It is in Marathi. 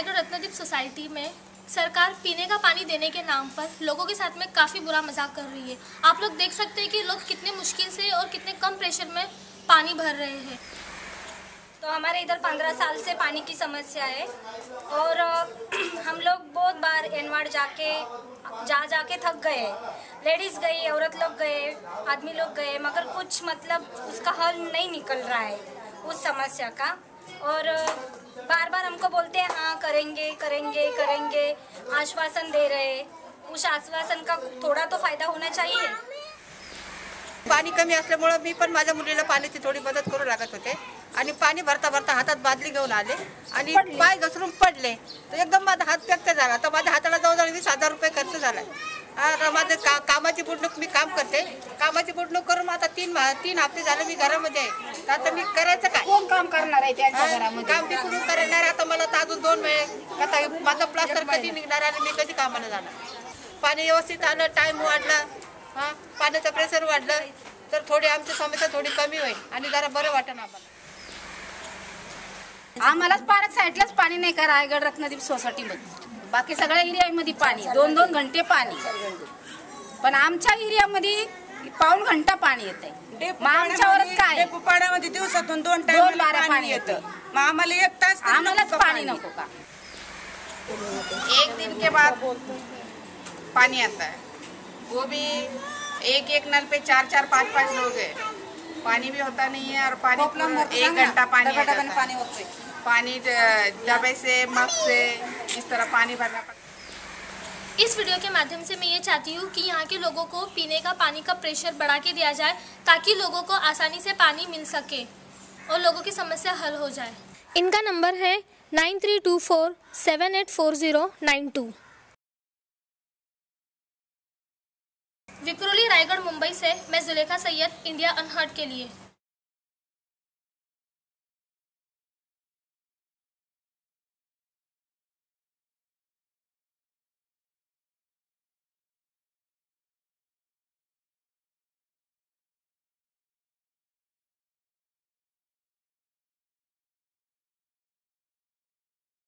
रायगढ़ रत्नदीप सोसाइटी में सरकार पीने का पानी देने के नाम पर लोगों के साथ में काफ़ी बुरा मजाक कर रही है। आप लोग देख सकते हैं कि लोग कितने मुश्किल से और कितने कम प्रेशर में पानी भर रहे हैं। तो हमारे इधर 15 साल से पानी की समस्या है और हम लोग बहुत बार एनवार्ड जाके थक गए। लेडीज़ गई, औरत लोग गए, आदमी लोग गए, मगर कुछ मतलब उसका हल नहीं निकल रहा है उस समस्या का। और बार बार हमको बोलते हैं हाँ करेंगे करेंगे करेंगे, आश्वासन दे रहे। उस आश्वासन का थोडा तो फायदा होना चाहिए। पाणी कमी असल्यामुळे मी पण माझ्या मुलीला पाण्याची थोडी मदत करू लागत होते आणि पाणी भरता भरता हातात बादली घेऊन आले आणि पाय घसरून पडले तर एकदम माझा हात फ्रॅक्चर झाला। तर माझ्या हाताला जवळजवळ 20,000 रुपये खर्च झालाय। आता माझे कामाची बुडणूक मी काम करते, कामाची बुडणूक करून आता 3 हफ्ते झाले मी घरामध्ये आहे। आता मी करायचं काय? कोण काम करणार आहे त्यांच्या घरामध्ये? काम मी कुठून करणार? आता मला तर अजून 2 वेळ आता माझा प्लास्टर कधी निघणार आणि मी कधी कामाला जाणार? पाणी व्यवस्थित आलं, टाइम वाढला, हां पाण्याचं प्रेशर वाढलं तर थोडी आमची समस्या थोडी कमी होईल आणि जरा बरं वाटेल आम्हाला। आम्हालाच पार्क साईडलाच पाणी नाही का रायगड रत्नदीप सोसायटीमध्ये, बाकी सगळ्या एरियामध्ये पाणी 2-2 घंटे पाणी, पण आमच्या एरियामध्ये पाऊण घंटा पाणी येतंय। मग आमच्यावरच काय? पाण्यामध्ये दिवसातून 2 टाइम पाणी येतं, मग आम्हाला 1 तास आम्हालाच पाणी नको का? 1 दिन के बाद पानी आता है, वो भी एक नल पे 4-4, 5-5 लोग हैं। पानी भी होता नहीं है और पानी 1 घंटा पानी आ जाता है। पानी दबे से मग से इस तरह पानी भरना पड़ता है। इस वीडियो के माध्यम से मैं ये चाहती हूँ कि यहाँ के लोगों को पीने का पानी का प्रेशर बढ़ा के दिया जाए ताकि लोगों को आसानी से पानी मिल सके और लोगों की समस्या हल हो जाए। इनका नंबर है 9324784092। विक्रोली रायगढ़ मुंबई से मैं जुलेखा सैयद, इंडिया अनहर्ड के लिए।